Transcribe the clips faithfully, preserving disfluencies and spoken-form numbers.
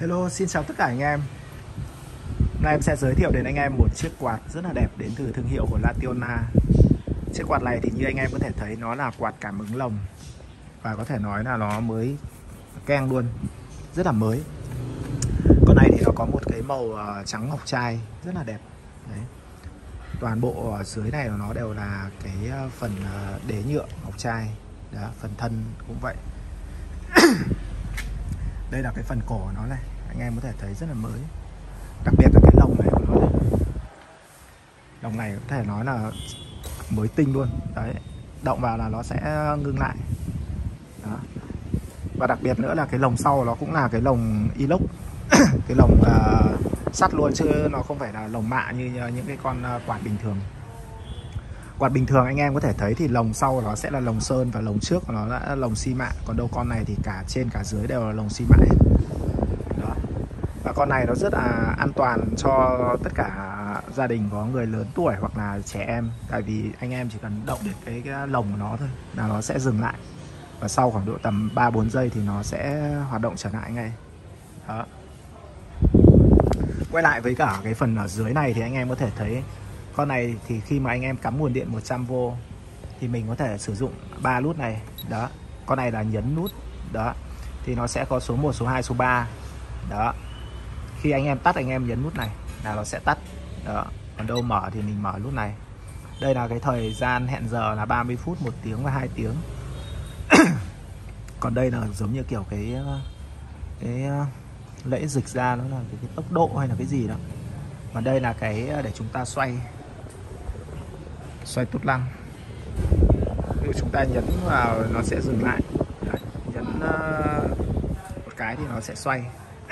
Hello, xin chào tất cả anh em. Hôm nay em sẽ giới thiệu đến anh em một chiếc quạt rất là đẹp đến từ thương hiệu của Lationa. Chiếc quạt này thì như anh em có thể thấy nó là quạt cảm ứng lồng và có thể nói là nó mới keng luôn, rất là mới. Con này thì nó có một cái màu trắng ngọc trai rất là đẹp. Đấy. Toàn bộ ở dưới này của nó đều là cái phần đế nhựa ngọc trai. Đó, phần thân cũng vậy. Đây là cái phần cổ của nó này, anh em có thể thấy rất là mới. Đặc biệt là cái lồng này của nó này. Lồng này có thể nói là mới tinh luôn. Đấy, động vào là nó sẽ ngưng lại. Đó. Và đặc biệt nữa là cái lồng sau nó cũng là cái lồng inox. Cái lồng uh, sắt luôn chứ nó không phải là lồng mạ như những cái con uh, quạt bình thường. Quạt bình thường anh em có thể thấy thì lồng sau nó sẽ là lồng sơn và lồng trước của nó là lồng xi mạ. Còn đâu con này thì cả trên cả dưới đều là lồng xi mạ hết. Đó. Và con này nó rất là an toàn cho tất cả gia đình có người lớn tuổi hoặc là trẻ em. Tại vì anh em chỉ cần động đến cái, cái lồng của nó thôi là nó sẽ dừng lại. Và sau khoảng độ tầm ba bốn giây thì nó sẽ hoạt động trở lại ngay. Đó. Quay lại với cả cái phần ở dưới này thì anh em có thể thấy con này thì khi mà anh em cắm nguồn điện một trăm vôn thì mình có thể sử dụng ba nút này. Đó. Con này là nhấn nút. Đó. Thì nó sẽ có số một, số hai, số ba. Đó. Khi anh em tắt anh em nhấn nút này là nó sẽ tắt. Đó. Còn đâu mở thì mình mở nút này. Đây là cái thời gian hẹn giờ là ba mươi phút, một tiếng và hai tiếng. Còn đây là giống như kiểu cái cái lễ dịch ra nó là cái, cái tốc độ hay là cái gì đó. Và đây là cái để chúng ta xoay xoay tút lăng. Nếu chúng ta nhấn vào nó sẽ dừng lại. Đấy, nhấn uh, một cái thì nó sẽ xoay.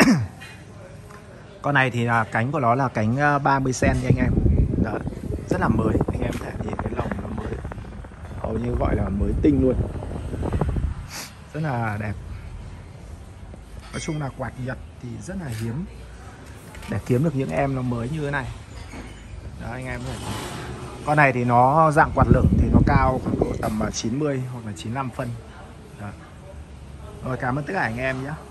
Con này thì là cánh của nó là cánh ba mươi xen nha anh em. Đó, rất là mới. Anh em có thể nhìn cái lồng nó mới, hầu như gọi là mới tinh luôn, rất là đẹp. Nói chung là quạt Nhật thì rất là hiếm để kiếm được những em nó mới như thế này. Đó, anh em có thể thấy. Con này thì nó dạng quạt lửng thì nó cao khoảng độ tầm chín mươi hoặc là chín mươi lăm phân. Đó. Rồi, cảm ơn tất cả anh em nhé.